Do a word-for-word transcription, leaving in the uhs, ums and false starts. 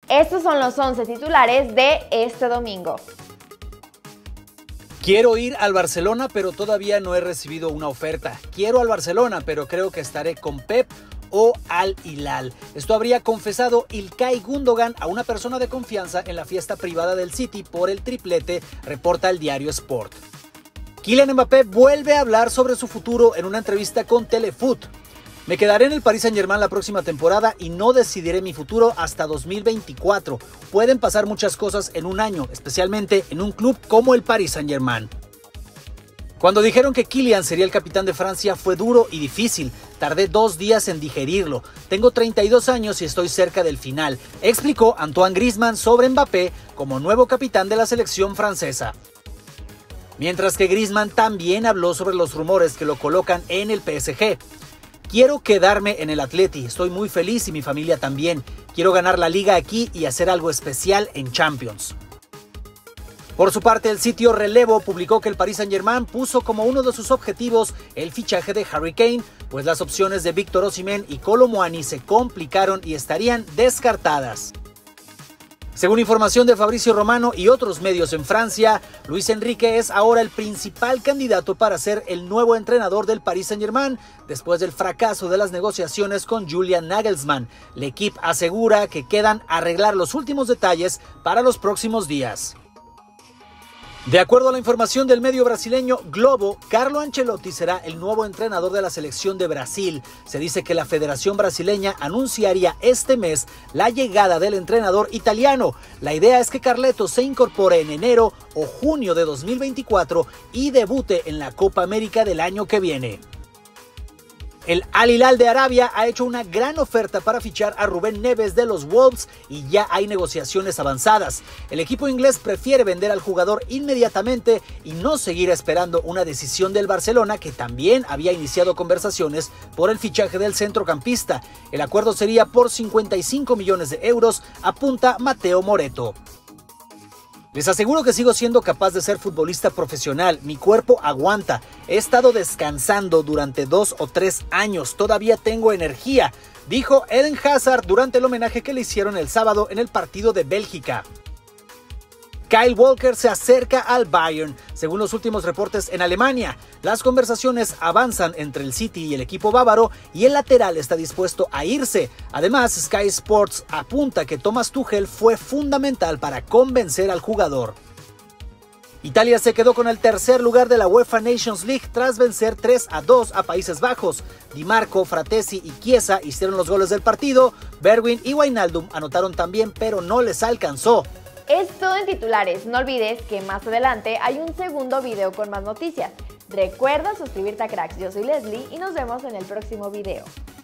Estos son los once titulares de este domingo. Quiero ir al Barcelona, pero todavía no he recibido una oferta. Quiero al Barcelona, pero creo que estaré con Pep o Al Hilal. Esto habría confesado İlkay Gundogan a una persona de confianza en la fiesta privada del City por el triplete, reporta el diario Sport. Kylian Mbappé vuelve a hablar sobre su futuro en una entrevista con Telefoot. Me quedaré en el Paris Saint-Germain la próxima temporada y no decidiré mi futuro hasta dos mil veinticuatro. Pueden pasar muchas cosas en un año, especialmente en un club como el Paris Saint-Germain. Cuando dijeron que Kylian sería el capitán de Francia fue duro y difícil. Tardé dos días en digerirlo. Tengo treinta y dos años y estoy cerca del final, explicó Antoine Griezmann sobre Mbappé como nuevo capitán de la selección francesa. Mientras que Griezmann también habló sobre los rumores que lo colocan en el P S G. Quiero quedarme en el Atleti, estoy muy feliz y mi familia también. Quiero ganar la liga aquí y hacer algo especial en Champions. Por su parte, el sitio Relevo publicó que el Paris Saint-Germain puso como uno de sus objetivos el fichaje de Harry Kane, pues las opciones de Víctor Osimhen y Kolo Muani se complicaron y estarían descartadas. Según información de Fabrizio Romano y otros medios en Francia, Luis Enrique es ahora el principal candidato para ser el nuevo entrenador del Paris Saint-Germain después del fracaso de las negociaciones con Julian Nagelsmann. El equipo asegura que quedan arreglar los últimos detalles para los próximos días. De acuerdo a la información del medio brasileño Globo, Carlo Ancelotti será el nuevo entrenador de la selección de Brasil. Se dice que la Federación Brasileña anunciaría este mes la llegada del entrenador italiano. La idea es que Carleto se incorpore en enero o junio de dos mil veinticuatro y debute en la Copa América del año que viene. El Al Hilal de Arabia ha hecho una gran oferta para fichar a Rubén Neves de los Wolves y ya hay negociaciones avanzadas. El equipo inglés prefiere vender al jugador inmediatamente y no seguir esperando una decisión del Barcelona, que también había iniciado conversaciones por el fichaje del centrocampista. El acuerdo sería por cincuenta y cinco millones de euros, apunta Mateo Moreto. Les aseguro que sigo siendo capaz de ser futbolista profesional, mi cuerpo aguanta, he estado descansando durante dos o tres años, todavía tengo energía, dijo Eden Hazard durante el homenaje que le hicieron el sábado en el partido de Bélgica. Kyle Walker se acerca al Bayern, según los últimos reportes en Alemania. Las conversaciones avanzan entre el City y el equipo bávaro y el lateral está dispuesto a irse. Además, Sky Sports apunta que Thomas Tuchel fue fundamental para convencer al jugador. Italia se quedó con el tercer lugar de la UEFA Nations League tras vencer tres a dos a Países Bajos. Di Marco, Fratesi y Chiesa hicieron los goles del partido. Bergwijn y Wijnaldum anotaron también, pero no les alcanzó. Es todo en titulares. No olvides que más adelante hay un segundo video con más noticias. Recuerda suscribirte a Cracks. Yo soy Leslie y nos vemos en el próximo video.